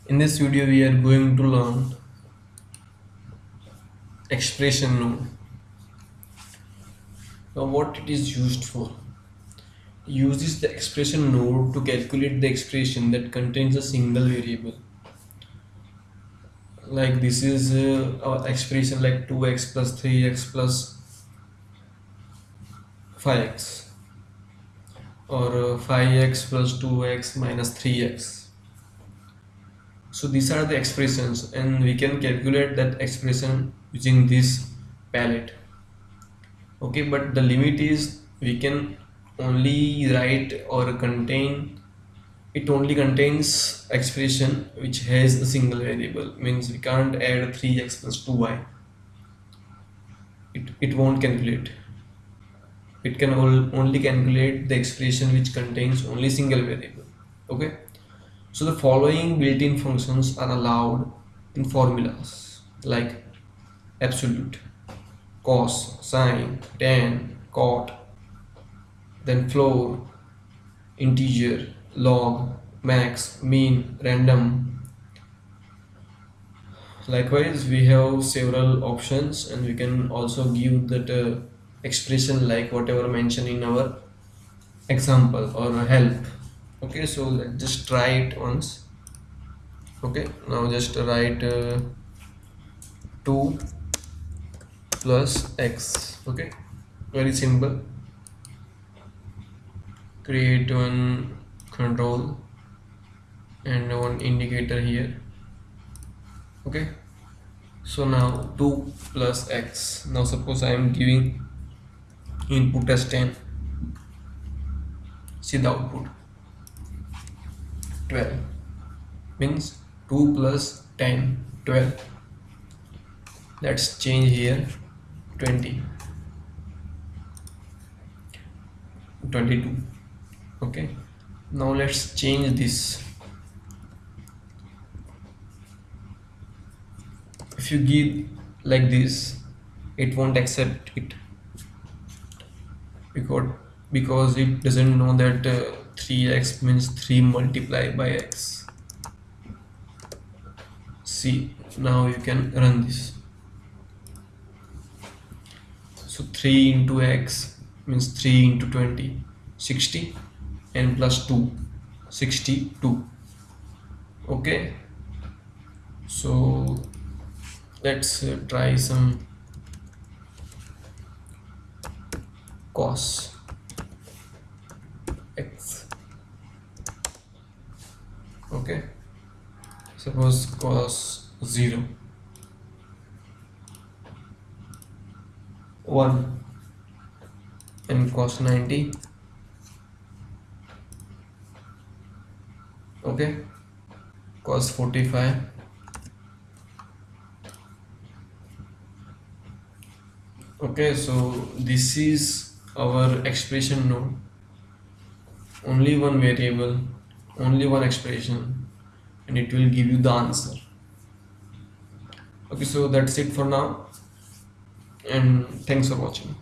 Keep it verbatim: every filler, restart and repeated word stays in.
In this video, we are going to learn expression node. Now, what it is used for? Uses the expression node to calculate the expression that contains a single variable. Like this is uh, our expression like two x plus three x plus five x, or uh, five x plus two x minus three x. So these are the expressions, and we can calculate that expression using this palette. Okay, but the limit is we can only write or contain, it only contains expression which has a single variable, means we can't add three x plus two y. It, it won't calculate. It can only calculate the expression which contains only single variable. Okay, so the following built-in functions are allowed in formulas like absolute, cos, sine, tan, cot, then floor, integer, log, max, mean, random. Likewise, we have several options, and we can also give that uh, expression like whatever mentioned in our example or help. Okay, so let's just try it once. Okay, now just write uh, two plus x. Okay, very simple. Create one control and one indicator here. Okay, so now two plus x. Now suppose I am giving input as ten. See the output twelve, means two plus ten, twelve. Let's change here twenty, twenty-two. Okay, now let's change this. If you give like this, it won't accept it because because it doesn't know that uh, three x means three multiplied by x. See, now you can run this. So three into x means three into twenty, sixty, and plus two, sixty-two. Okay, so let's uh, try some cos x. Okay, suppose cos zero, one, and cos ninety. Okay, cos forty-five. Okay, so this is our expression node. Only one variable, only one expression, and it will give you the answer. Okay, so that's it for now, and thanks for watching.